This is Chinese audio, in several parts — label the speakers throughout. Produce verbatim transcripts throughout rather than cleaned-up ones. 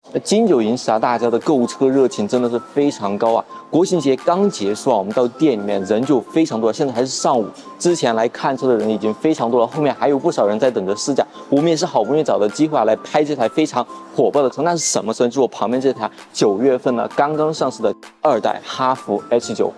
Speaker 1: 金九银十啊，大家的购车热情真的是非常高啊！国庆节刚结束啊，我们到店里面人就非常多，现在还是上午，之前来看车的人已经非常多了，后面还有不少人在等着试驾。我们也是好不容易找的机会啊，来拍这台非常火爆的车。那是什么车？就是我旁边这台九月份呢刚刚上市的二代哈弗 H 九。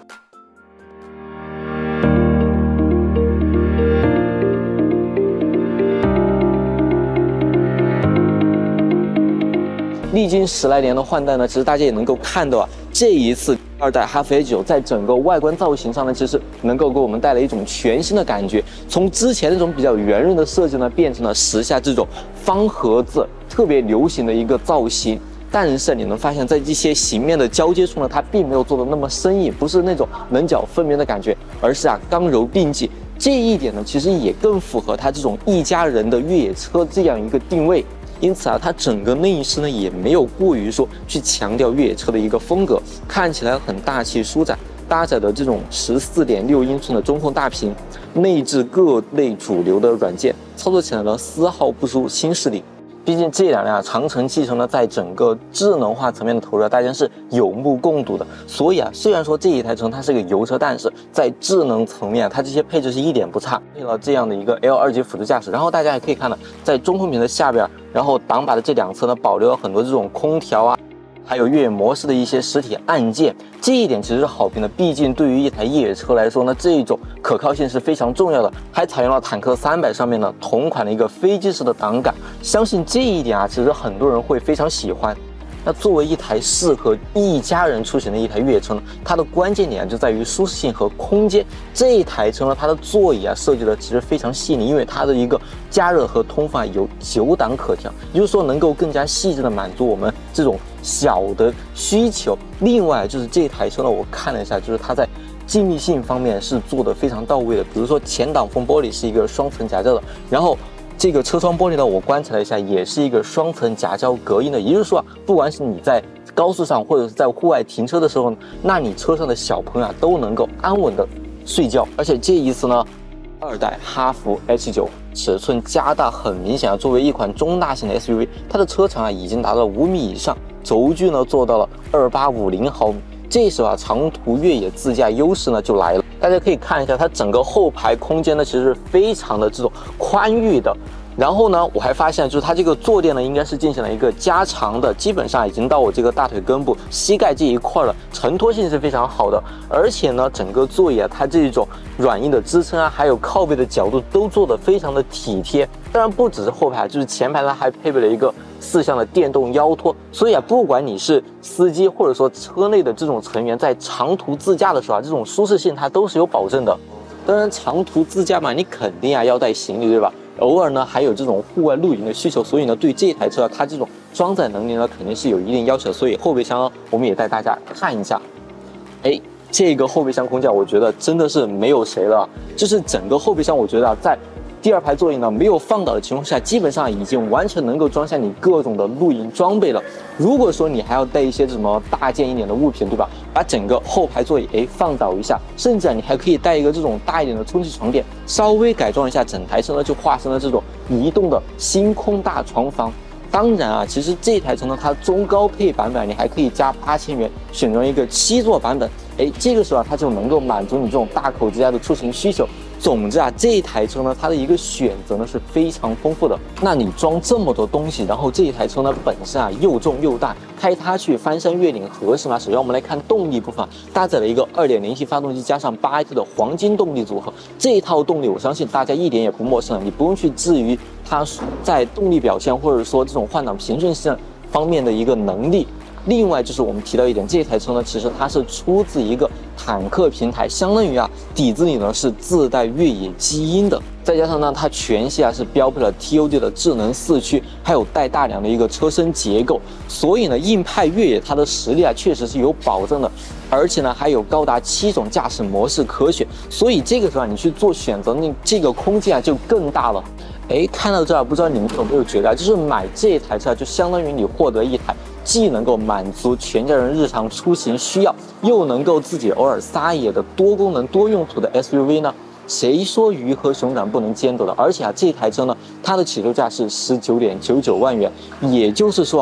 Speaker 1: 历经十来年的换代呢，其实大家也能够看到啊，这一次二代哈弗 H 九在整个外观造型上呢，其实能够给我们带来一种全新的感觉。从之前那种比较圆润的设计呢，变成了时下这种方盒子特别流行的一个造型。但是你能发现，在这些形面的交接处呢，它并没有做的那么生硬，不是那种棱角分明的感觉，而是啊刚柔并济。这一点呢，其实也更符合它这种一家人的越野车这样一个定位。因此啊，它整个内饰呢也没有过于说去强调越野车的一个风格，看起来很大气舒展。搭载的这种 十四点六英寸的中控大屏，内置各类主流的软件，操作起来呢丝毫不输新势力。毕竟这两辆长城汽车呢，在整个智能化层面的投入，大家是有目共睹的。所以啊，虽然说这一台车它是个油车，但是在智能层面，它这些配置是一点不差，配了这样的一个 L 二级辅助驾驶。然后大家也可以看到，在中控屏的下边，然后挡把的这两侧呢，保留了很多这种空调啊，还有越野模式的一些实体按键，这一点其实是好评的。毕竟对于一台越野车来说呢，这种可靠性是非常重要的。还采用了坦克三百上面呢同款的一个飞机式的挡杆，相信这一点啊，其实很多人会非常喜欢。那作为一台适合一家人出行的一台越野车呢，它的关键点就在于舒适性和空间。这一台车呢，它的座椅啊设计的其实非常细腻，因为它的一个加热和通风啊有九档可调，也就是说能够更加细致的满足我们这种小的需求。另外就是这台车呢，我看了一下，就是它在静谧性方面是做的非常到位的。比如说前挡风玻璃是一个双层夹胶的，然后这个车窗玻璃呢，我观察了一下，也是一个双层夹胶隔音的。也就是说啊，不管是你在高速上或者是在户外停车的时候，那你车上的小朋友啊都能够安稳的睡觉。而且这一次呢，二代哈弗 H 九尺寸加大，很明显啊，作为一款中大型的 S U V， 它的车长啊已经达到五米以上，轴距呢做到了二八五零毫米。这时候啊，长途越野自驾优势呢就来了。大家可以看一下，它整个后排空间呢，其实是非常的这种宽裕的。然后呢，我还发现就是它这个坐垫呢，应该是进行了一个加长的，基本上已经到我这个大腿根部、膝盖这一块了，承托性是非常好的。而且呢，整个座椅啊，它这种软硬的支撑啊，还有靠背的角度都做得非常的体贴。当然不只是后排，就是前排呢还配备了一个四向的电动腰托，所以啊，不管你是司机或者说车内的这种成员，在长途自驾的时候啊，这种舒适性它都是有保证的。当然，长途自驾嘛，你肯定啊要带行李，对吧？偶尔呢还有这种户外露营的需求，所以呢对这台车它这种装载能力呢肯定是有一定要求的。所以后备箱我们也带大家看一下。哎，这个后备箱空间我觉得真的是没有谁了，就是整个后备箱我觉得啊在第二排座椅呢没有放倒的情况下，基本上已经完全能够装下你各种的露营装备了。如果说你还要带一些什么大件一点的物品，对吧？把整个后排座椅哎放倒一下，甚至啊你还可以带一个这种大一点的充气床垫，稍微改装一下，整台车呢就化身了这种移动的星空大床房。当然啊，其实这台车呢，它中高配版本你还可以加八千元选装一个七座版本，哎，这个时候啊它就能够满足你这种大口之家的出行需求。总之啊，这台车呢，它的一个选择呢是非常丰富的。那你装这么多东西，然后这一台车呢本身啊又重又大，开它去翻山越岭合适吗？首先我们来看动力部分，搭载了一个 二点零 T 发动机加上 八 A T 的黄金动力组合。这一套动力我相信大家一点也不陌生了，你不用去质疑它在动力表现或者说这种换挡平顺性方面的一个能力。另外就是我们提到一点，这台车呢，其实它是出自一个坦克平台，相当于啊底子里呢是自带越野基因的，再加上呢它全系啊是标配了 T O D 的智能四驱，还有带大梁的一个车身结构，所以呢硬派越野它的实力啊确实是有保证的，而且呢还有高达七种驾驶模式可选，所以这个时候你去做选择，那这个空间啊就更大了。哎，看到这儿，不知道你们有没有觉得，就是买这台车就相当于你获得一台既能够满足全家人日常出行需要，又能够自己偶尔撒野的多功能多用途的 S U V 呢？谁说鱼和熊掌不能兼得的？而且啊，这台车呢，它的起售价是十九点九九万元，也就是说啊，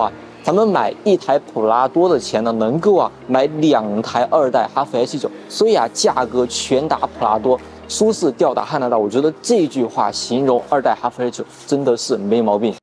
Speaker 1: 他们买一台普拉多的钱呢，能够啊买两台二代哈弗 H 九，所以啊价格拳打普拉多，舒适吊打汉兰达。我觉得这句话形容二代哈弗 H 九真的是没毛病。